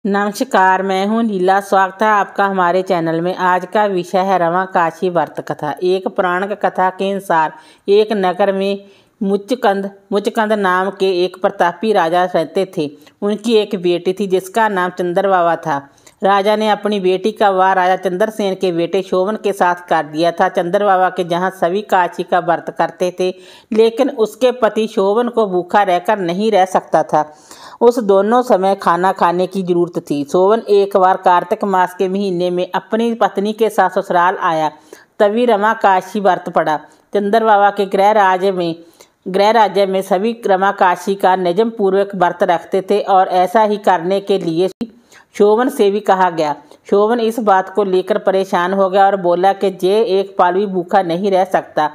नमस्कार, मैं हूं लीला। स्वागत है आपका हमारे चैनल में। आज का विषय है रवा काशी व्रत कथा। एक पुराण कथा के अनुसार एक नगर में मुचकंद नाम के एक प्रतापी राजा रहते थे। उनकी एक बेटी थी जिसका नाम चंद्रबाबा था। राजा ने अपनी बेटी का विवाह राजा चंद्रसेन के बेटे शोभन के साथ कर दिया था। चंद्रबाबा के जहाँ सभी काशी का व्रत करते थे, लेकिन उसके पति शोभन को भूखा रहकर नहीं रह सकता था। उस दोनों समय खाना खाने की जरूरत थी। शोभन एक बार कार्तिक मास के महीने में अपनी पत्नी के साथ ससुराल आया, तभी रमा काशी व्रत पड़ा। चंद्रबाबा के गृह राज्य में सभी रमा काशी का नियम पूर्वक व्रत रखते थे और ऐसा ही करने के लिए शोभन से भी कहा गया। शोभन इस बात को लेकर परेशान हो गया और बोला कि जे एक पल भी भूखा नहीं रह सकता,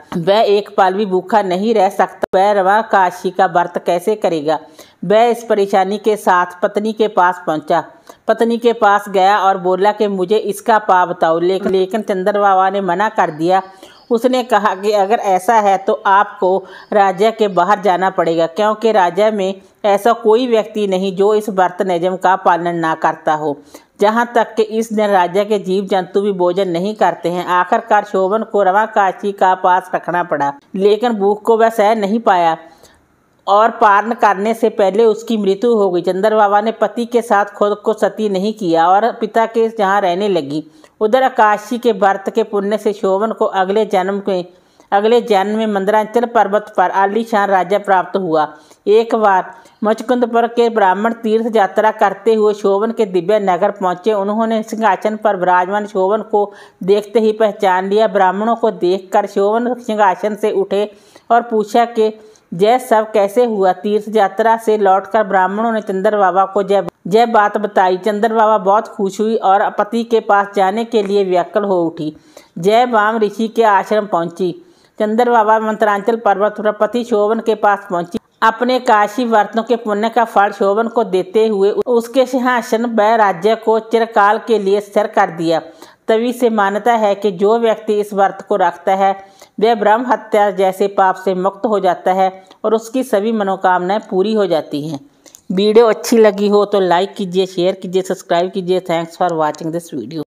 वह रमा काशी का व्रत कैसे करेगा। वह इस परेशानी के साथ पत्नी के पास पहुंचा। पत्नी के पास गया और बोला कि मुझे इसका पाप बताओ, लेकिन चंद्रबाबा ने मना कर दिया। उसने कहा कि अगर ऐसा है तो आपको राज्य के बाहर जाना पड़ेगा, क्योंकि राज्य में ऐसा कोई व्यक्ति नहीं जो इस व्रत नियम का पालन ना करता हो। जहाँ तक कि इस दिन राज्य के जीव जंतु भी भोजन नहीं करते हैं। आखिरकार शोभन को रमा काशी का पास रखना पड़ा, लेकिन भूख को वह सह नहीं पाया और पारण करने से पहले उसकी मृत्यु हो गई। चंद्रबाबा ने पति के साथ खुद को सती नहीं किया और पिता के जहाँ रहने लगी। उधर काशी के व्रत के पुण्य से शोभन को अगले जन्म में मंदराचल पर्वत पर आलीशान राज्य प्राप्त हुआ। एक बार मुचकुंदपुर के ब्राह्मण तीर्थ यात्रा करते हुए शोभन के दिव्य नगर पहुंचे। उन्होंने सिंहासन पर विराजमान शोभन को देखते ही पहचान लिया। ब्राह्मणों को देखकर शोभन सिंहासन से उठे और पूछा कि जय सब कैसे हुआ। तीर्थ यात्रा से लौटकर ब्राह्मणों ने चंद्रबाबा को जय बात बताई। चंद्रबाबा बहुत खुश हुई और पति के पास जाने के लिए व्याकुल हो उठी। जय वाम ऋषि के आश्रम पहुंची। चंद्रबाबा मंत्रांचल पर्वत पर पति शोभन के पास पहुंची। अपने काशी व्रतों के पुण्य का फल शोभन को देते हुए उसके सिंहासन व राज्य को चिरकाल के लिए स्थिर कर दिया। तभी से मान्यता है कि जो व्यक्ति इस व्रत को रखता है वह ब्रह्म हत्या जैसे पाप से मुक्त हो जाता है और उसकी सभी मनोकामनाएं पूरी हो जाती हैं। वीडियो अच्छी लगी हो तो लाइक कीजिए, शेयर कीजिए, सब्सक्राइब कीजिए। Thanks for watching this video.